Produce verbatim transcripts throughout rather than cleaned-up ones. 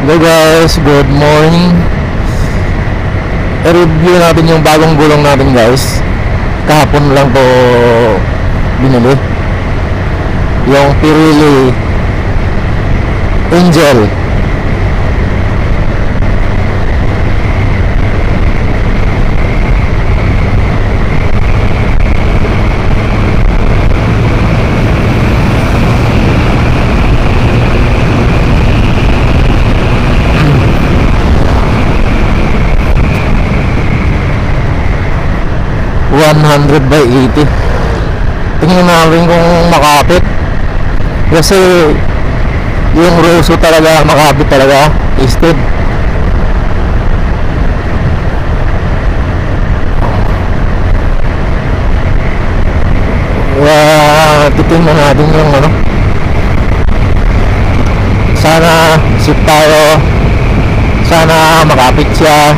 Hello guys, good morning. I-review natin yung bagong gulong natin guys. Kahapon lang to binili. Yung Pirelli Angel. one hundred by eighty. Tingnan namin kung makapit. Kasi yung Rosso talaga makapit talaga. Tested. Kaya titingnan natin yung ano. Sana sit tayo. Sana makapit siya.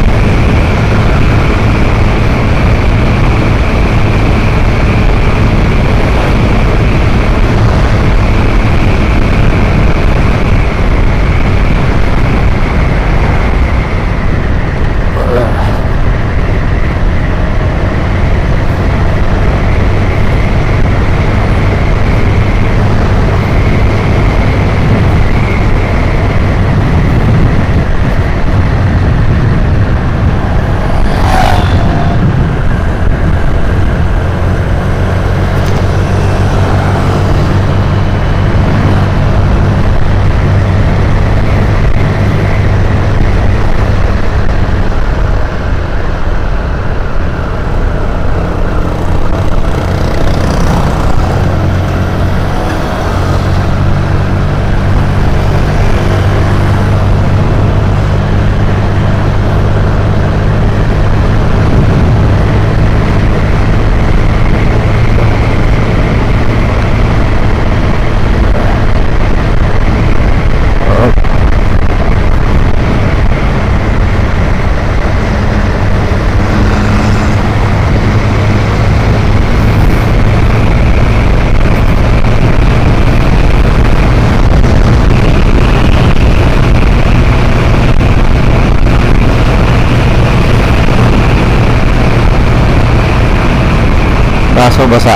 Kaso basa.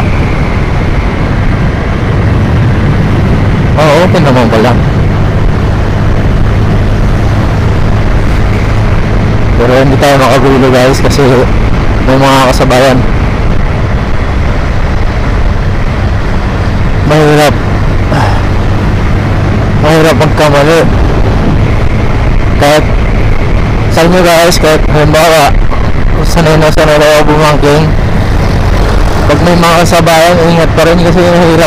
Oh, open naman pala. Pero hindi tayo makagulo guys kasi may mga kasabayan. Mahirap. Mahirap magkamali. Kahit sa inyo guys, kahit halimbawa sanay na sanay na ako bumangking, pag may mga kasabayan, ingat pa rin kasi mahirap.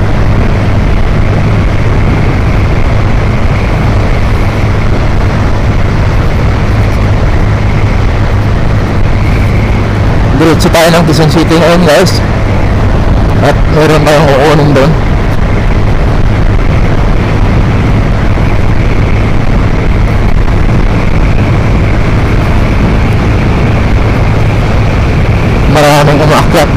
Diretso tayo ng Quezon City ngayon guys. At meron tayong kukunin doon. Maraming umaakyat.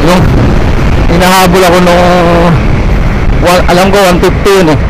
Yung hinahabol ako nung one, alam ko one fifty yun eh.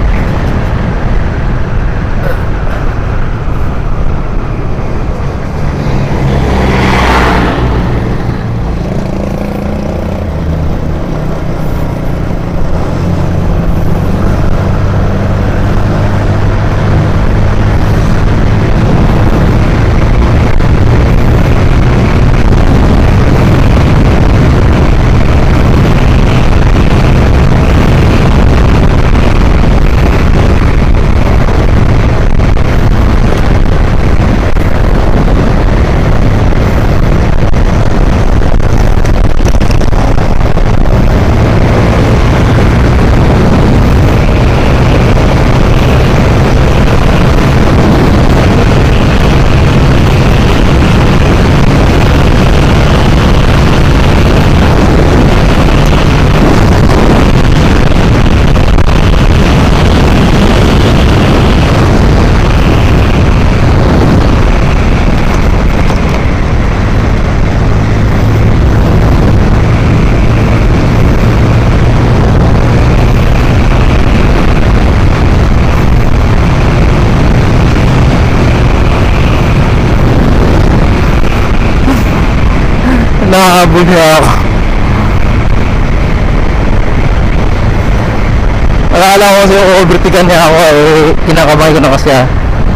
Nahabol niya ako. Akala ko kasi overtaken niya ako eh, kinakabay ko na kasi ah.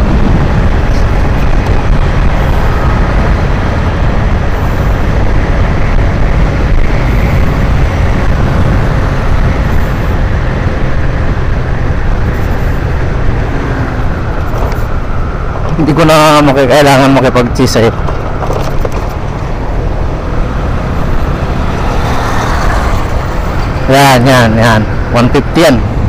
Hindi ko na makikailangan makipag-chisay. Yan, yan, yan. one fifty yan.